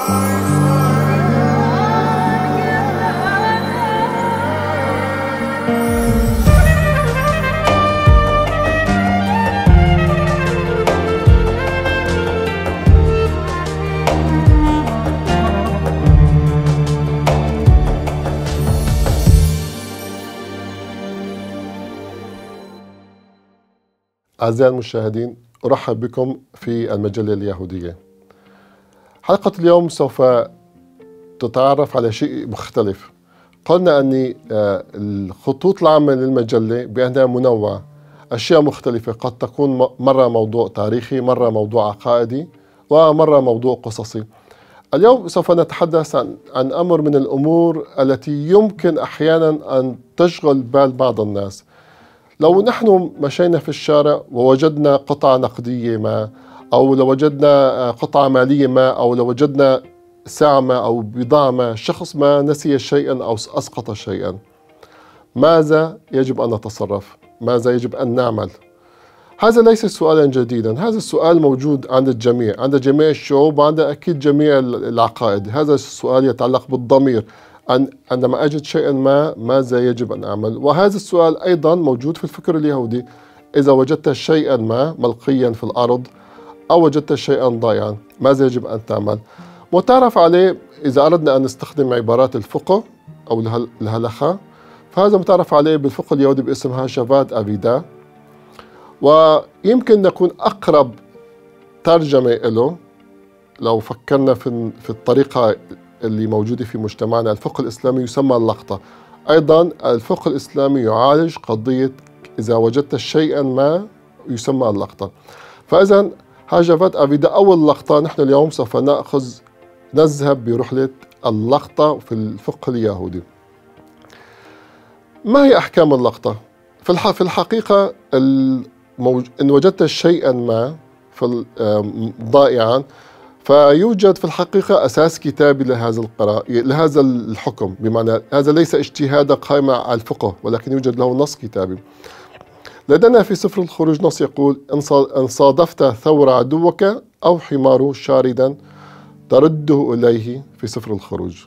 أعزائي المشاهدين، أرحب بكم في المجلة اليهودية. حلقة اليوم سوف تتعرف على شيء مختلف. قلنا أن الخطوط العامة للمجلة بأنها منوعة، أشياء مختلفة، قد تكون مرة موضوع تاريخي، مرة موضوع عقائدي، ومرة موضوع قصصي. اليوم سوف نتحدث عن أمر من الأمور التي يمكن أحيانا أن تشغل بال بعض الناس. لو نحن مشينا في الشارع ووجدنا قطعة نقدية ما، أو لو وجدنا قطعة مالية ما، أو لو وجدنا ساعة ما أو بضاعة ما، شخص ما نسي شيئا أو أسقط شيئا، ماذا يجب أن نتصرف؟ ماذا يجب أن نعمل؟ هذا ليس سؤالا جديدا، هذا السؤال موجود عند الجميع، عند جميع الشعوب وعند أكيد جميع العقائد. هذا السؤال يتعلق بالضمير، عندما أجد شيئا ما ماذا يجب أن أعمل؟ وهذا السؤال أيضا موجود في الفكر اليهودي. إذا وجدت شيئا ما ملقيا في الأرض أو وجدت شيئا ضائعا، ماذا يجب أن تعمل؟ متعرف عليه إذا أردنا أن نستخدم عبارات الفقه أو الهلخة، فهذا متعرف عليه بالفقه اليهودي باسم هاشافات أفيدا، ويمكن نكون أقرب ترجمة له لو فكرنا في الطريقة اللي موجودة في مجتمعنا. الفقه الإسلامي يسمى اللقطة. أيضا الفقه الإسلامي يعالج قضية إذا وجدت شيئا ما يسمى اللقطة. فإذا هاشافات أفيدا أول لقطة، نحن اليوم سوف نذهب برحلة اللقطة في الفقه اليهودي. ما هي أحكام اللقطة؟ في الحقيقة إن وجدت شيئا ما ضائعا، فيوجد في الحقيقة أساس كتابي لهذا الحكم، بمعنى هذا ليس اجتهادا قائما على الفقه، ولكن يوجد له نص كتابي. لدينا في سفر الخروج نص يقول: إن صادفت ثور عدوك أو حماره شاردا ترده إليه، في سفر الخروج.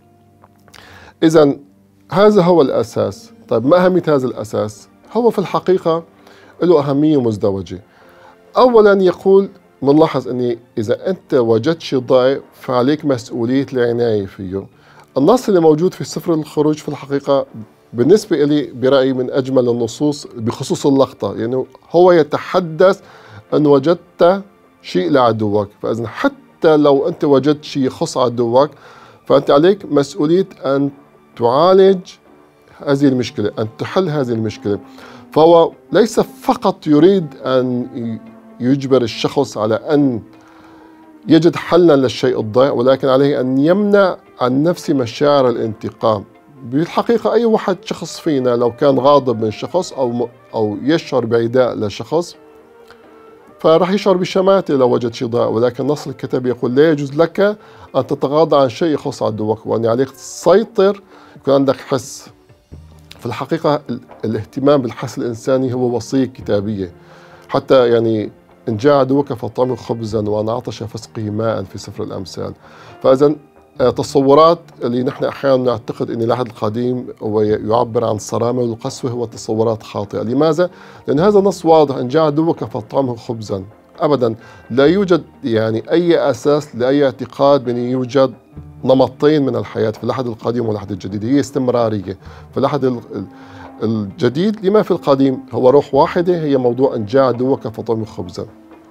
إذن هذا هو الأساس. طيب ما أهمية هذا الأساس؟ هو في الحقيقة له أهمية مزدوجة. أولا يقول، منلاحظ أني إذا أنت وجدت شيء ضائع فعليك مسؤولية العناية فيه. النص اللي موجود في سفر الخروج في الحقيقة بالنسبة لي برأيي من أجمل النصوص بخصوص اللقطة، يعني هو يتحدث أن وجدت شيء لعدوك. فإذا حتى لو أنت وجدت شيء يخص عدوك فأنت عليك مسؤولية أن تعالج هذه المشكلة، أن تحل هذه المشكلة. فهو ليس فقط يريد أن يجبر الشخص على أن يجد حلا للشيء الضائع، ولكن عليه أن يمنع عن نفسه مشاعر الانتقام. بالحقيقة أي شخص فينا لو كان غاضب من شخص أو يشعر بعداء لشخص فراح يشعر بشماتة لو وجد شيء ضائع، ولكن نص الكتاب يقول لا يجوز لك أن تتغاضى عن شيء يخص عدوك، وأن عليك تسيطر، يكون عندك حس. في الحقيقة الاهتمام بالحس الإنساني هو وصية كتابية. حتى يعني إن جاء عدوك فطعمه خبزا وأن عطش فاسقه ماء، في سفر الأمثال. فإذا تصورات اللي نحن أحيانا نعتقد أن العهد القديم هو يعبر عن الصرامة والقسوة هو تصورات خاطئة. لماذا؟ لأن هذا نص واضح: إن جاء عدوك فطعمه خبزا. أبدا لا يوجد يعني أي أساس لأي اعتقاد بأن يوجد نمطين من الحياة في العهد القديم والعهد الجديد. هي استمرارية. في العهد الجديد لما في القديم هو روح واحدة، هي موضوع أن جاء عدوك فطعمه خبزا.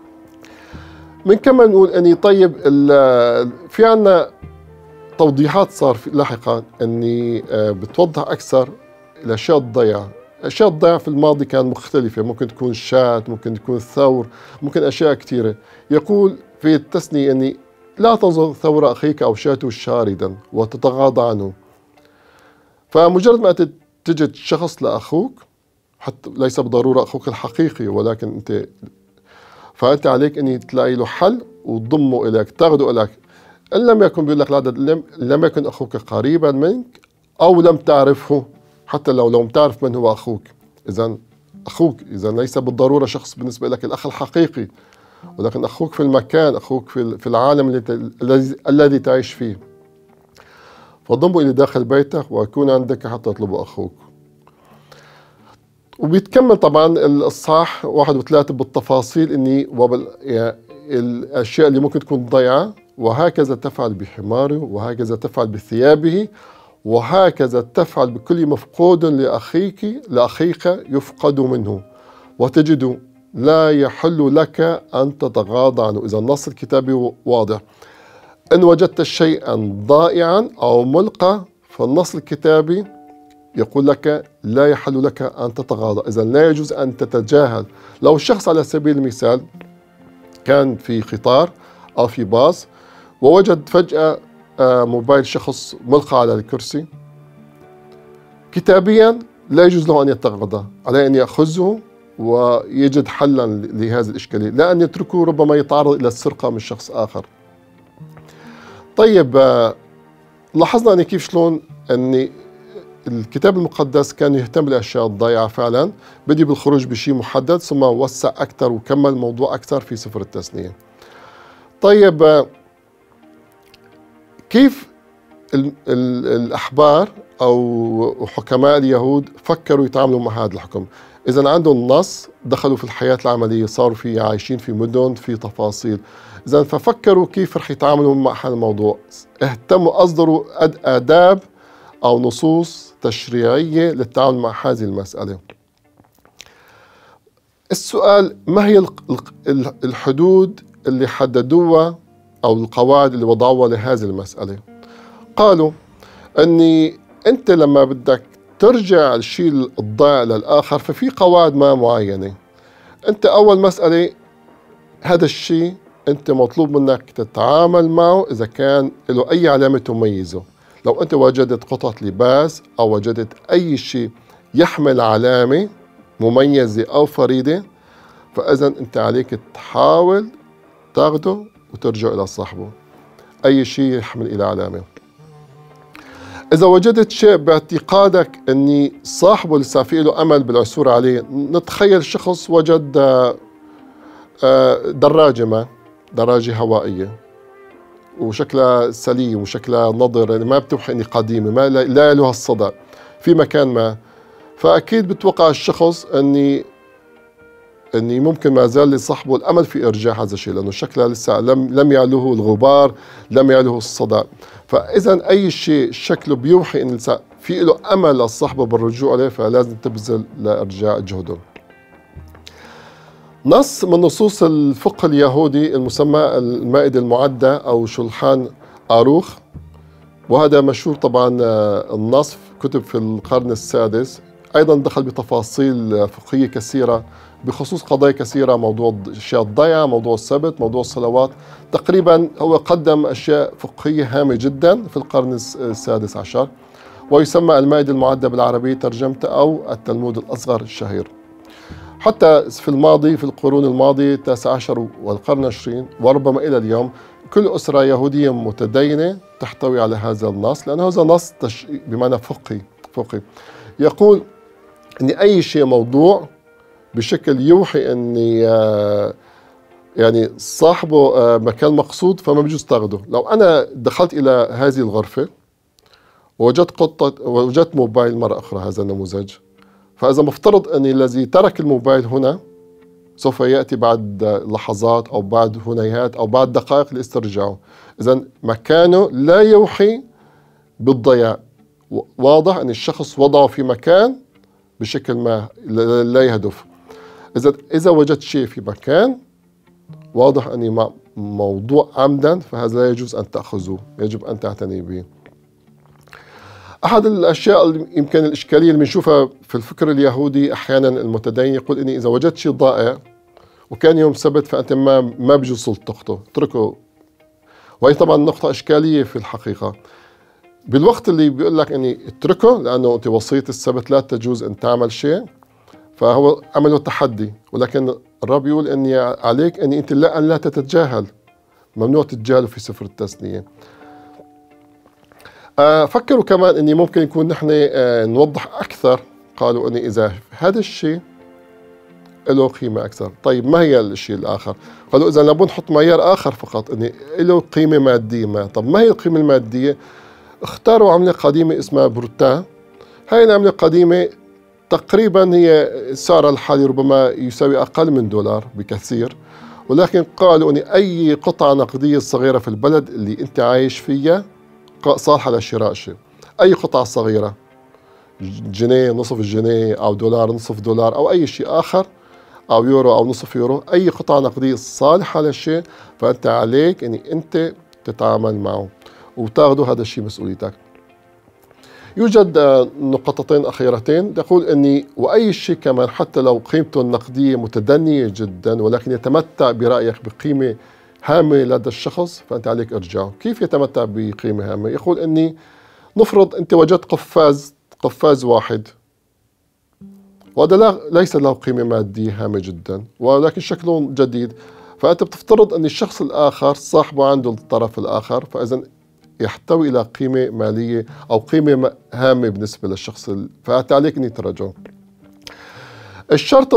من كما نقول أني طيب في عنا توضيحات صار في لاحقا أني بتوضح أكثر الأشياء الضيعة. الأشياء الضيعة في الماضي كان مختلفة، ممكن تكون شاة، ممكن تكون ثور، ممكن أشياء كثيرة. يقول في التثنية أني لا تنظر ثور أخيك أو شاته شاردا وتتغاضى عنه. فمجرد ما تجد شخص لأخوك، حتى ليس بالضرورة أخوك الحقيقي، ولكن فأنت عليك أن تلاقي له حل وتضمه إليك، تاخده إليك. إن لم يكن بيقول لك لم يكن أخوك قريبا منك أو لم تعرفه، حتى لو لم تعرف من هو أخوك. إذا أخوك إذا ليس بالضرورة شخص بالنسبة لك الأخ الحقيقي، ولكن أخوك في المكان، أخوك في العالم الذي تعيش فيه. فضمه إلى داخل بيتك ويكون عندك حتى تطلب أخوك. وبيتكمل طبعا الإصحاح 1 و3 بالتفاصيل إني يعني الأشياء اللي ممكن تكون ضيعة، وهكذا تفعل بحماره، وهكذا تفعل بثيابه، وهكذا تفعل بكل مفقود لأخيك يفقد منه، وتجد لا يحل لك أن تتغاضى عنه. إذا النص الكتابي واضح، إن وجدت شيئا ضائعا أو ملقى، فالنص الكتابي يقول لك لا يحل لك أن تتغاضى. إذا لا يجوز أن تتجاهل. لو الشخص على سبيل المثال كان في قطار أو في باص ووجد فجأة موبايل شخص ملقى على الكرسي، كتابيا لا يجوز له أن يتغاضى، عليه أن يأخذه ويجد حلا لهذه الإشكالية، لا أن يتركه ربما يتعرض إلى السرقة من شخص آخر. طيب، لاحظنا أن كيف شلون أن الكتاب المقدس كان يهتم بالأشياء الضائعة فعلا، بدي بالخروج بشيء محدد ثم وسع أكثر وكمل الموضوع أكثر في سفر التثنية. طيب، كيف الأحبار أو حكماء اليهود فكروا يتعاملوا مع هذا الحكم؟ إذا عندهم نص، دخلوا في الحياة العملية، صاروا عايشين في مدن، في تفاصيل. إذا ففكروا كيف رح يتعاملوا مع هذا الموضوع، اهتموا أصدروا آداب أو نصوص تشريعية للتعامل مع هذه المسألة. السؤال: ما هي الحدود اللي حددوها أو القواعد اللي وضعوها لهذه المسألة؟ قالوا أني أنت لما بدك ترجع الشيء الضائع للآخر ففي قواعد ما معينة. أنت أول مسألة، هذا الشيء أنت مطلوب منك تتعامل معه إذا كان له أي علامة تميزه. لو أنت وجدت قطعة لباس أو وجدت أي شيء يحمل علامة مميزة أو فريدة، فإذا أنت عليك تحاول تاخده وترجع إلى صاحبه، أي شيء يحمل إلى علامة. إذا وجدت شيء باعتقادك أني صاحبه لسه في له أمل بالعثور عليه، نتخيل شخص وجد دراجة هوائية وشكلها سليم وشكلها نضر، يعني ما بتوحي اني قديمه، ما لا لها الصدى في مكان ما، فاكيد بتوقع الشخص اني ممكن ما زال لصاحبه الامل في ارجاع هذا الشيء، لانه شكلها لسه لم يعلوه الغبار، لم يعلوه الصدى. فاذا اي شيء شكله بيوحي ان لسه في له امل لصاحبه بالرجوع عليه، فلازم تبذل لارجاع جهده. نص من نصوص الفقه اليهودي المسمى المائدة المعدة أو شلحان آروخ، وهذا مشهور طبعا النص كتب في القرن السادس، أيضا دخل بتفاصيل فقهية كثيرة بخصوص قضايا كثيرة، موضوع الأشياء الضيعة، موضوع السبت، موضوع الصلوات. تقريبا هو قدم أشياء فقهية هامة جدا في القرن السادس عشر، ويسمى المائدة المعدة بالعربية ترجمته أو التلمود الأصغر الشهير. حتى في الماضي، في القرون الماضية 19 والقرن 20 وربما إلى اليوم، كل أسرة يهودية متدينة تحتوي على هذا النص، لأنه هذا نص بمعنى فقهي يقول أن أي شيء موضوع بشكل يوحي أن يعني صاحبه مكان مقصود فما بيجوز تاخده. لو أنا دخلت إلى هذه الغرفة ووجدت موبايل مرة أخرى، هذا النموذج، فإذا مفترض أن الذي ترك الموبايل هنا سوف يأتي بعد لحظات أو بعد هنيهات أو بعد دقائق لاسترجاعه، إذا مكانه لا يوحي بالضياع. واضح أن الشخص وضعه في مكان بشكل ما لا يهدف. إذا وجدت شيء في مكان واضح أن موضوع عمدا، فهذا لا يجوز أن تأخذه، يجب أن تعتني به. أحد الأشياء اللي يمكن الإشكالية اللي بنشوفها في الفكر اليهودي أحيانا المتدين يقول إني إذا وجدت شيء ضائع وكان يوم سبت فأنت ما بجوز تلتقطه، اتركه. وهي طبعا نقطة إشكالية في الحقيقة. بالوقت اللي بيقول لك إني اتركه لأنه أنت وصية السبت لا تجوز أن تعمل شيء، فهو عمله تحدي، ولكن الرب يقول إني عليك أني أنت لا تتجاهل، ممنوع تتجاهل في سفر التثنية. فكروا كمان أني ممكن يكون نحن نوضح أكثر. قالوا أني إذا هذا الشيء له قيمة أكثر. طيب ما هي الشيء الآخر؟ قالوا إذا نبغى نحط معيار آخر فقط إنه له قيمة مادية ما. طب ما هي القيمة المادية؟ اختاروا عملة قديمة اسمها بروتان. هاي العملة القديمة تقريبا هي سعرها الحالي ربما يساوي أقل من دولار بكثير، ولكن قالوا أن أي قطعة نقدية صغيرة في البلد اللي أنت عايش فيها صالحة لشراء شيء. أي قطعة صغيرة، جنيه، نصف جنيه، أو دولار، نصف دولار، أو أي شيء آخر، أو يورو أو نصف يورو، أي قطعة نقدية صالحة للشيء، فأنت عليك أن أنت تتعامل معه وتاخذوا هذا الشيء مسؤوليتك. يوجد نقطتين أخيرتين تقول أني وأي شيء كمان حتى لو قيمته النقدية متدنية جدا ولكن يتمتع برأيك بقيمة هامة لدى الشخص فأنت عليك إرجاعه. كيف يتمتع بقيمة هامة؟ يقول أني نفرض أنت وجدت قفاز واحد وهذا ليس له قيمة مادية هامة جدا ولكن شكله جديد، فأنت بتفترض أن الشخص الآخر صاحبه عنده الطرف الآخر، فإذا يحتوي إلى قيمة مالية أو قيمة هامة بالنسبة للشخص، فأنت عليك أن ترجعه. الشرط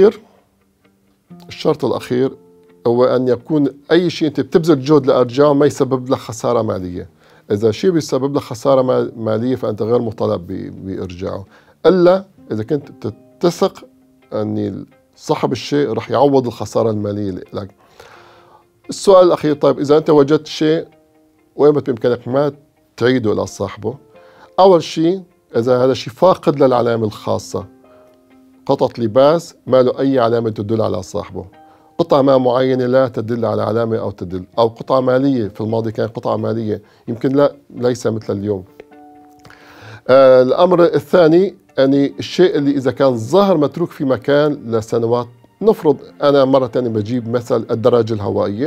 الأخير هو أن يكون أي شيء أنت بتبذل جهد لإرجاعه ما يسبب لك خسارة مالية. إذا شيء بيسبب لك خسارة مالية فأنت غير مطالب بإرجاعه، إلا إذا كنت تثق أن صاحب الشيء رح يعوض الخسارة المالية لك. السؤال الأخير، طيب إذا أنت وجدت شيء ويمت بإمكانك ما تعيده إلى صاحبه، أول شيء إذا هذا الشيء فاقد للعلامة الخاصة، قطعة لباس ما له أي علامة تدل على صاحبه، قطعة ما معينة لا تدل على علامة أو تدل، أو قطعة مالية في الماضي كانت قطعة مالية يمكن ليس مثل اليوم. الأمر الثاني أن الشيء اللي إذا كان ظاهر متروك في مكان لسنوات، نفرض أنا مرة ثانية بجيب مثل الدراجة الهوائية،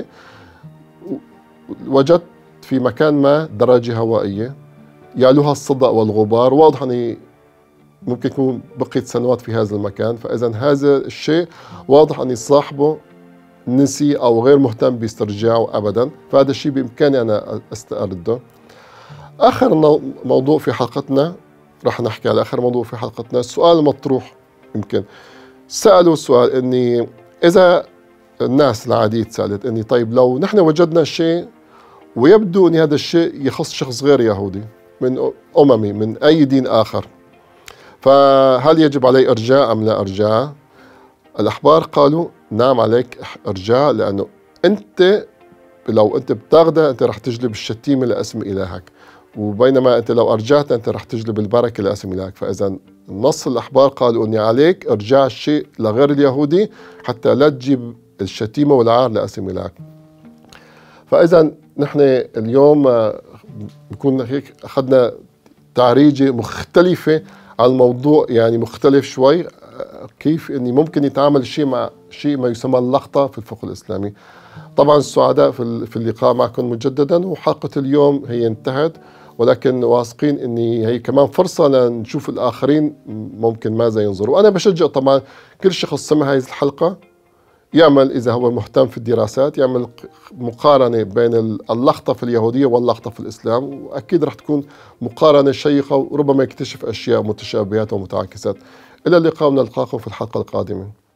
وجدت في مكان ما دراجة هوائية يعلوها الصدأ والغبار، واضح أن ممكن يكون بقيت سنوات في هذا المكان، فإذا هذا الشيء واضح أن صاحبه نسي أو غير مهتم باسترجاعه أبدا، فهذا الشيء بإمكاني أنا أسترده. آخر موضوع في حلقتنا رح نحكي على آخر موضوع في حلقتنا، السؤال المطروح. يمكن سألوا سؤال أني إذا الناس العادية سألت أني طيب لو نحن وجدنا شيء ويبدو أن هذا الشيء يخص شخص غير يهودي من أممي من أي دين آخر، فهل يجب علي إرجاع أم لا إرجاع؟ الأحبار قالوا نعم عليك إرجاع، لأنه أنت لو أنت بتاخذها أنت رح تجلب الشتيمة لاسم إلهك، وبينما أنت لو أرجعت أنت رح تجلب البركة لاسم إلهك. فإذا نص الأحبار قالوا أني عليك إرجاع الشيء لغير اليهودي حتى لا تجيب الشتيمة والعار لاسم إلهك. فإذا نحن اليوم بكون هيك أخذنا تعريجة مختلفة على الموضوع، يعني مختلف شوي كيف أني ممكن يتعامل الشيء مع شيء ما يسمى اللقطة في الفقه الإسلامي. طبعا السعداء في اللقاء معكم مجددا، وحلقة اليوم هي انتهت، ولكن واثقين أني هي كمان فرصة لنشوف الآخرين ممكن ماذا ينظروا. وأنا بشجع طبعا كل شخص سمع هذه الحلقة يعمل إذا هو مهتم في الدراسات يعمل مقارنة بين اللقطة في اليهودية واللقطة في الإسلام، وأكيد رح تكون مقارنة شيقة وربما يكتشف أشياء متشابهات ومتعاكسات. إلى اللقاء ونلقاكم في الحلقة القادمة.